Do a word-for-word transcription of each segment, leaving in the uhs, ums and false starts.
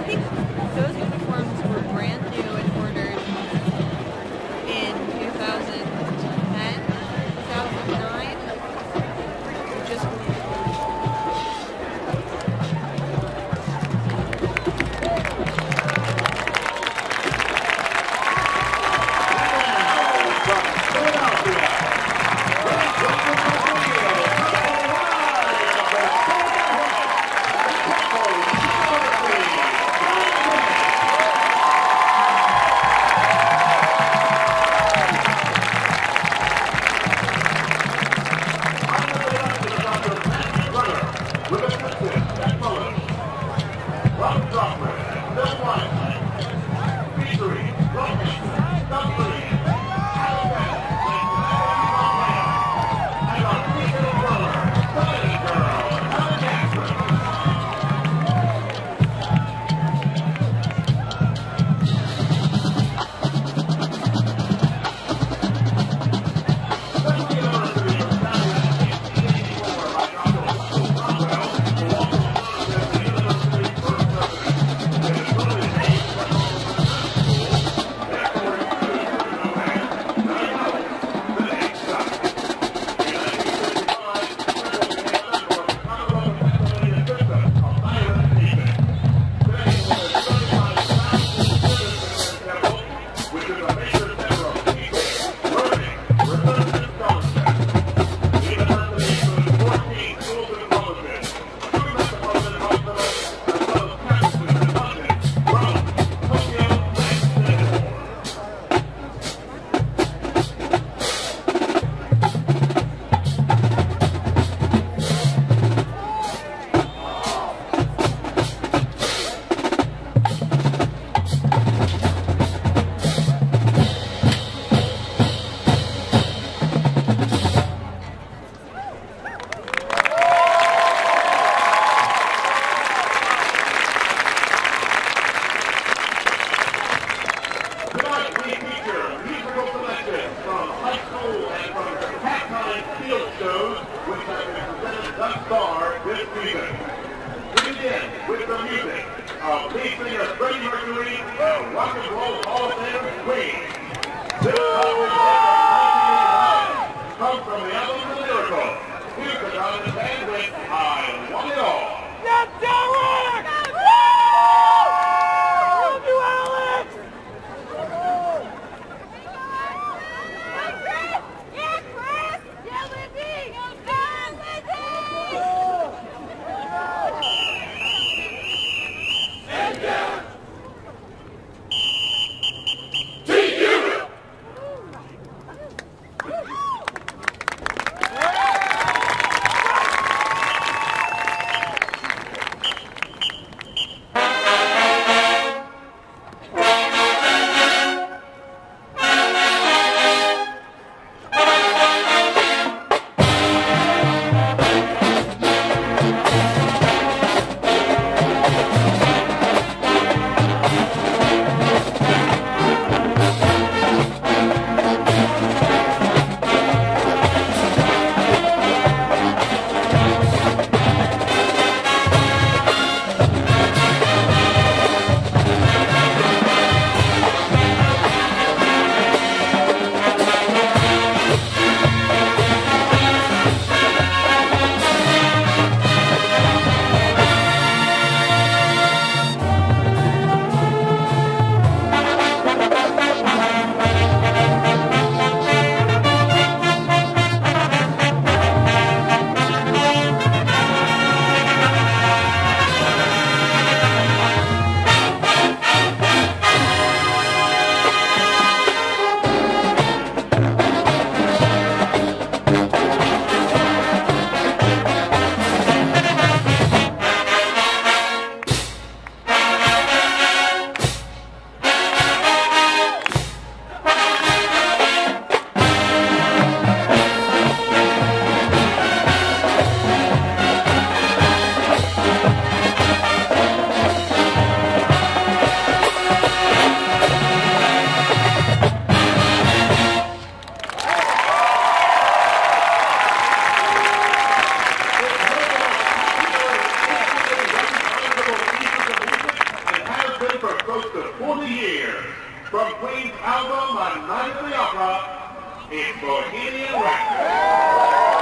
think those uniforms were brand new and ordered in two thousand ten, two thousand nine. Just forty years. From Queen's album on Night of the Opera, it's Bohemian Rhapsody.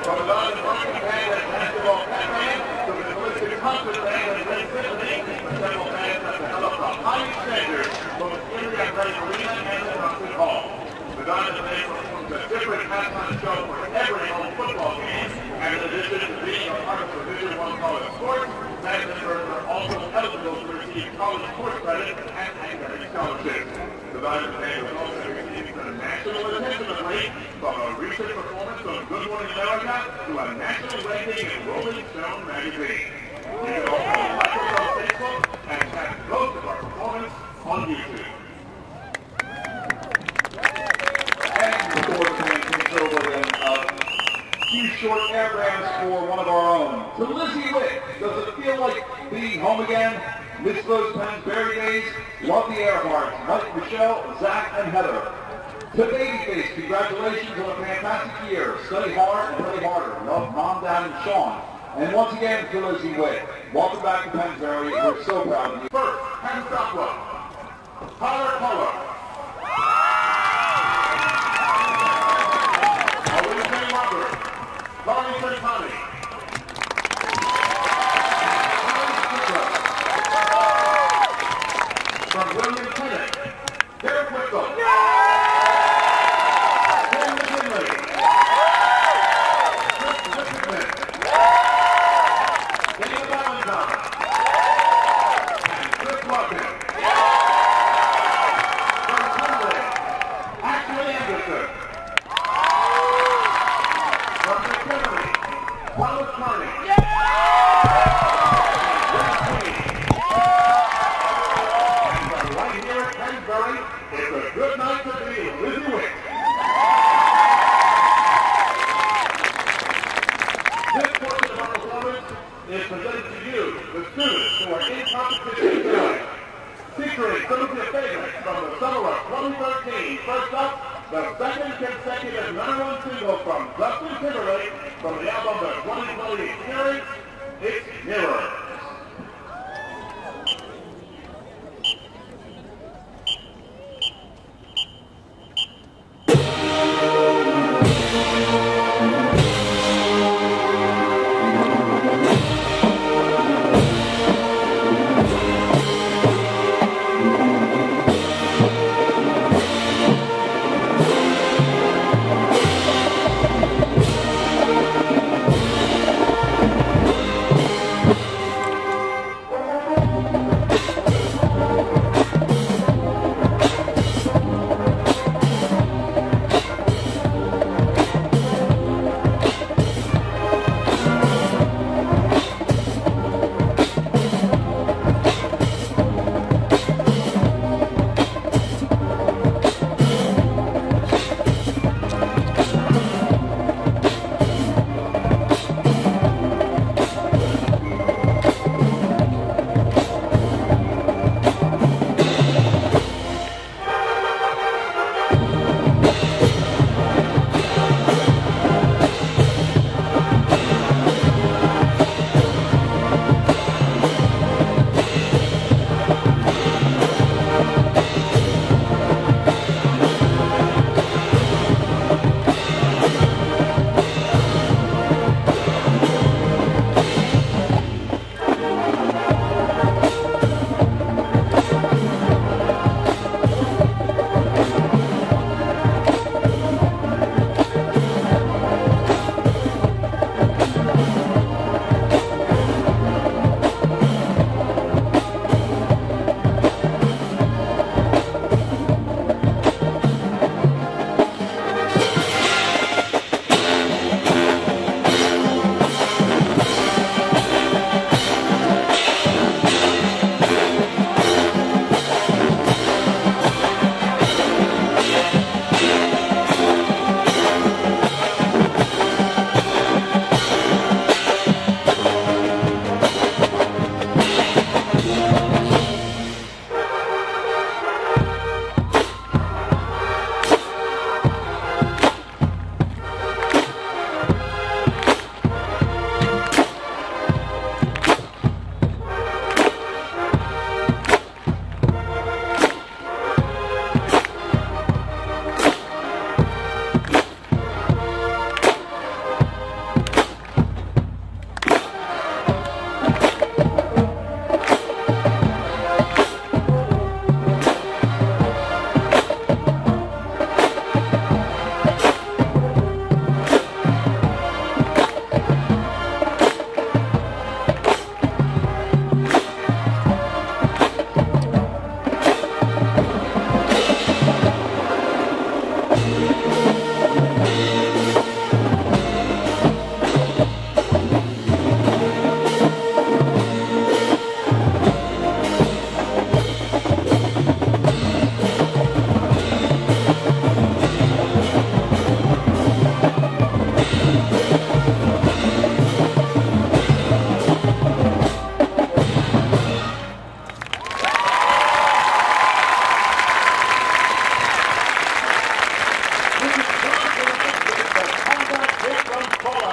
From the Dodgers marching band and basketball pep band to the Collective concert band and Red Symphony, the several bands have developed a high standard both in the athletic arena and the concert hall. The Dodgers band performs a different halftime show for every home football game, and in addition to being a part of Division One college sports, band members are also eligible to receive college sports credit and academic scholarships. The Dodgers band was also receiving the national attention of late, from a recent performance of Good Morning America to a national ranking in Rolling Stone magazine. You can also like us on Facebook and catch most of our performance on YouTube. And before the band takes over, then a few short airgrams for one of our own. To Lizzie Witt, does it feel like being home again? Miss those Pennsbury days? Love the Earharts, Mike, Michelle, Zach, and Heather. To Babyface, congratulations on a fantastic year. Study hard and play harder. Love Mom, Dad, and Sean. And once again, to Lizzie Witt, welcome back to Pennsbury. We're so proud of you. First, Penn Stockwell, Tyler Color, Olivia Robert, Barney Tommy, from William Tennant, Derek Whittle, Tim McKinley, Chris Richardson, David Valentine, and Chris Larkin. From Sunday, Ashley Anderson. From McKinley, Thomas Carney. Right here at Pennsbury, it's a good night to be Lizzie Witt. This portion of our performance is presented to you, the students who are in competition tonight. Featuring some of your favorites from the summer of twenty thirteen. First up, the second consecutive number one single from Justin Timberlake from the album The twenty twenty Experience, It's Mirror.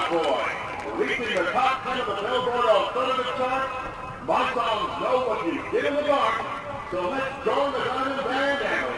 Out Boy. Reaching the top ten of the Billboard Alternative chart, my songs know what you did in the dark, so let's join the Diamond Band and